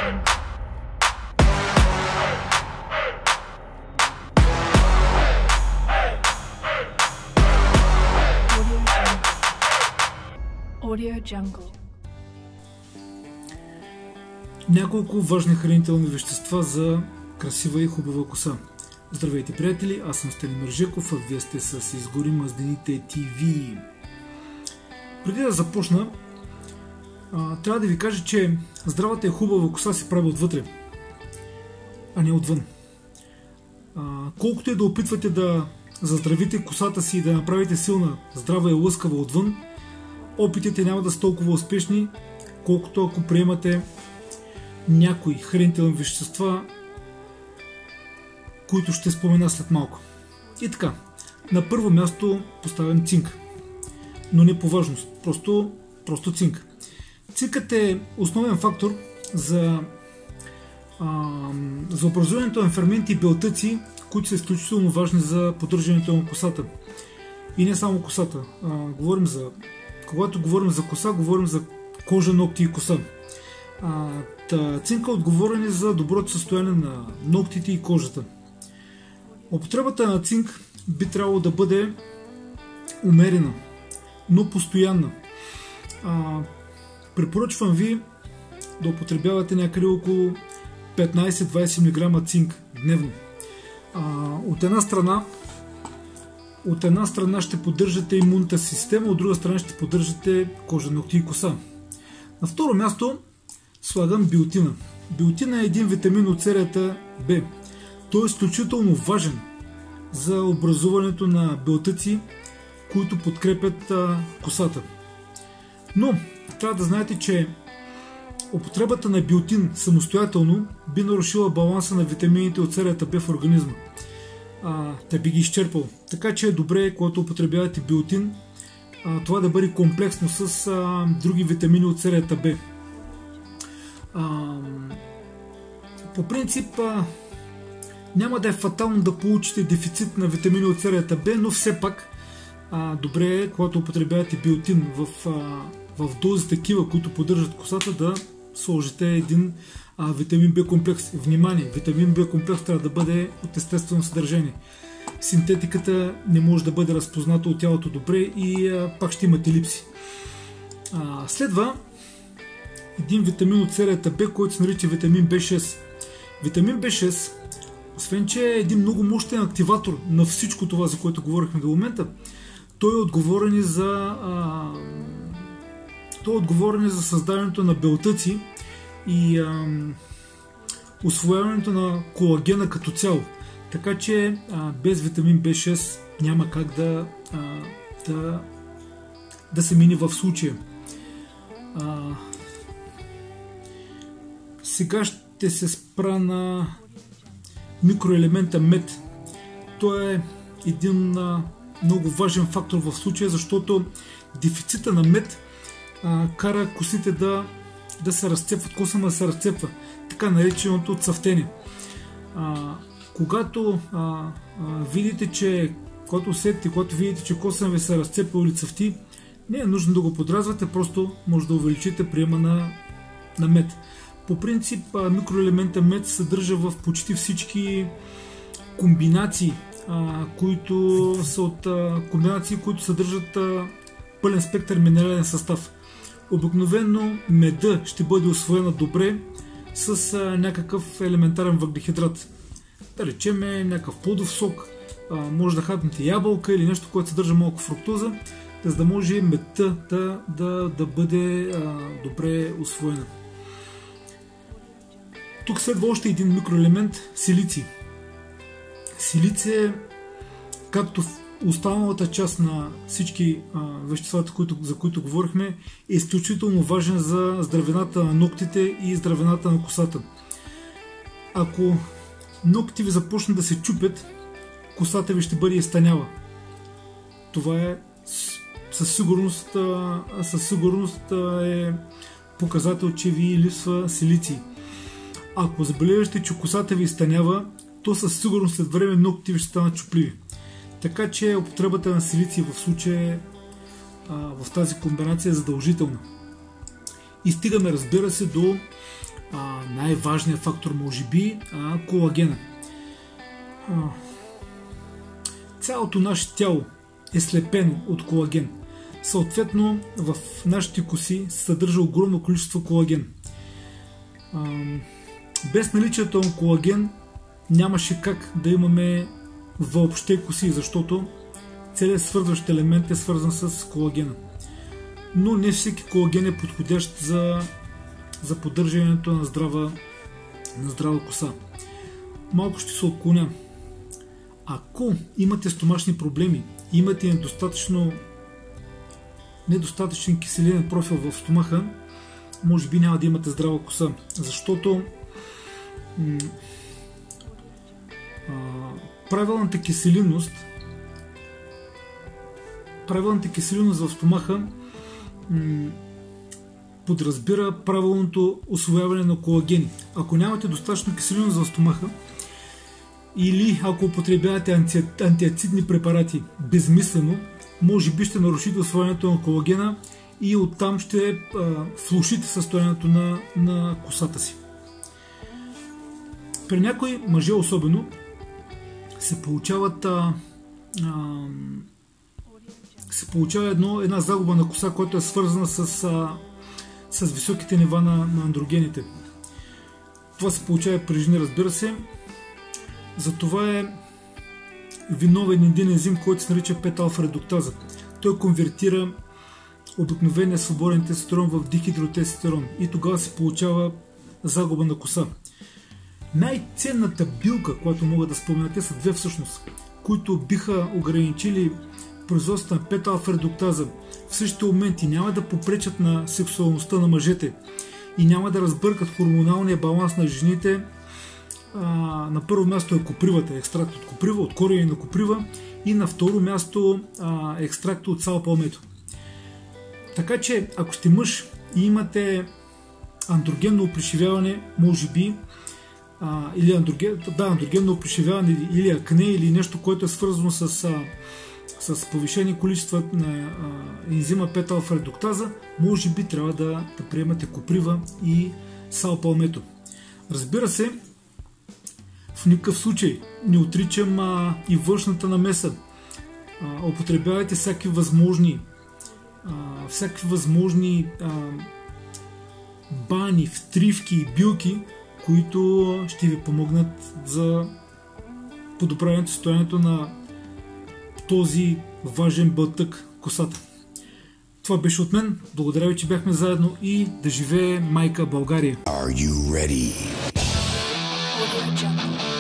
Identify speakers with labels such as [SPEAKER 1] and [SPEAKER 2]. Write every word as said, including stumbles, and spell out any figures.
[SPEAKER 1] Audio Jungle.
[SPEAKER 2] Няколко важни хранителни вещества за красива и хубава коса. Здравейте, приятели! Аз съм Стелимир Жеков, а вие сте с Изгори мазнините ти ви. Преди да започна, а, трябва да ви кажа, че здравата и хубава коса се прави отвътре, а не отвън. А, колкото и да опитвате да заздравите косата си и да направите силна, здрава и лъскава отвън, опитите няма да са толкова успешни, колкото ако приемате някои хранителни вещества, които ще спомена след малко. И така, на първо място поставям цинк, но не по важност, просто, просто цинк. Цинкът е основен фактор за, а, за образуването на ферменти и белтъци, които са изключително важни за поддържането на косата. И не само косата. А, говорим за, когато говорим за коса, говорим за кожа, ногти и коса. А, та, цинка е отговорен за доброто състояние на ногтите и кожата. Употребата на цинк би трябвало да бъде умерена, но постоянна. А, препоръчвам ви да употребявате някъде около петнайсет до двайсет милиграма цинк дневно. А, от една страна от една страна ще поддържате имунната система, от друга страна ще поддържате кожа, ногти и коса. На второ място слагам биотина. Биотина е един витамин от серията Б. Той е изключително важен за образуването на белтъци, които подкрепят а, косата. Но трябва да знаете, че употребата на биотин самостоятелно би нарушила баланса на витамините от серията Б в организма. А, те би ги изчерпал. Така че е добре, когато употребявате биотин, а, това да бъде комплексно с а, други витамини от серията Б. А, по принцип а, няма да е фатално да получите дефицит на витамини от серията Б, но все пак а, добре е, когато употребявате биотин в, а, в дози такива, които поддържат косата, да сложите един а, витамин Б комплекс. Внимание, витамин Б комплекс трябва да бъде от естествено съдържание. Синтетиката не може да бъде разпозната от тялото добре и а, пак ще имате липси. А, следва един витамин от серията Б, който се нарича витамин Б шест. Витамин Б шест, освен че е един много мощен активатор на всичко това, за което говорихме до момента, той е отговорен за а, той е отговорен за създаването на белтъци и а, усвояването на колагена като цяло. Така че а, без витамин Б шест няма как да, а, да, да се мине в случая. А, сега ще се спра на микроелемента мед. Той е един а, много важен фактор в случая, защото дефицита на мед а, кара косите да, да се разцепват, косама да се разцепва, така нареченото цъфтене. А, когато а, а, видите, че когато усетите, когато видите, че коса ви се разцепва или цъфти, не е нужно да го подразвате, просто може да увеличите приема на, на мед. По принцип микроелемента мед се съдържа в почти всички комбинации, а, които са от а, комбинации, които съдържат а, пълен спектър минерален състав. Обикновено меда ще бъде усвоена добре с а, някакъв елементарен въглехидрат. Да речеме някакъв плодов сок, а, може да хапнете ябълка или нещо, което съдържа малко фруктоза, за да може медта да, да, да бъде а, добре усвоена. Тук следва още един микроелемент – силиций. Силиций, както в останалата част на всички а, веществата, които, за които говорихме, е изключително важен за здравината на ногтите и здравината на косата. Ако ногтите ви започнат да се чупят, косата ви ще бъде изтънява. Това е със сигурност, а, със сигурност а, е показател, че ви липсва силиций. Ако забележите, че косата ви изтънява, то със сигурност след време ногтите ви ще станат чупливи. Така че употребата на силиций в случая в тази комбинация е задължителна. И стигаме, разбира се, до а, най-важният фактор може би а, колагена. А, цялото наше тяло е слепено от колаген. Съответно, в нашите коси се съдържа огромно количество колаген. А, без наличието на колаген нямаше как да имаме въобще коси, защото целият свързващ елемент е свързан с колагена. Но не всеки колаген е подходящ за, за поддържането на здрава, на здрава коса. Малко ще се отклоня. Ако имате стомашни проблеми, имате недостатъчно недостатъчен киселинен профил в стомаха, може би няма да имате здрава коса, защото м- а, правилната киселинност правилната киселинност в стомаха м- подразбира правилното усвояване на колагени. Ако нямате достатъчно киселинност в стомаха или ако употребявате анти, антиацидни препарати безмислено, може би ще нарушите усвояването на колагена и оттам ще а, влошите състоянието на, на косата си. При някои мъже особено се получават а, а, се получава едно, една загуба на коса, която е свързана с, а, с високите нива на, на андрогените. Това се получава при жени, разбира се. Затова е виновен един ензим, който се нарича пет алфа редуктаза. Той конвертира обикновения свободен тестостерон в дихидротестостерон и тогава се получава загуба на коса. Най-ценната билка, която мога да спомена, те са две всъщност, които биха ограничили производството на пет алфа редуктаза. В същите моменти няма да попречат на сексуалността на мъжете и няма да разбъркат хормоналния баланс на жените. А, на първо място е копривата, екстракт от коприва, от корени на коприва, и на второ място а, екстракт от сал палмето. Така че, ако сте мъж и имате андрогенно опришивяване, може би, а, или андроген, да, андрогенно опришивяване или акне, или нещо, което е свързано с, а, с повишени количества на а, ензима пет алфа редуктаза, може би трябва да, да приемате коприва и сал палмето. Разбира се, в никакъв случай не отричам а, и външната намеса. А, употребявайте всякакви възможни а, всякакви възможни а, бани, втривки и билки, които ще ви помогнат за подобряването състоянието на този важен бълтък, косата. Това беше от мен. Благодаря ви, че бяхме заедно, и да живее майка България!
[SPEAKER 1] Are you ready?
[SPEAKER 3] Audio Jungle.